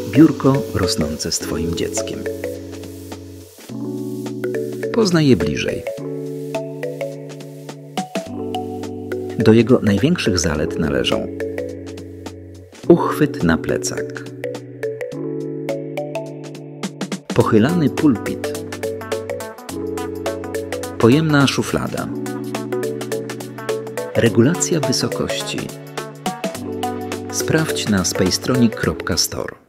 biurko rosnące z Twoim dzieckiem. Poznaj je bliżej. Do jego największych zalet należą uchwyt na plecak, pochylany pulpit, pojemna szuflada, regulacja wysokości. Sprawdź na spacetronic.store.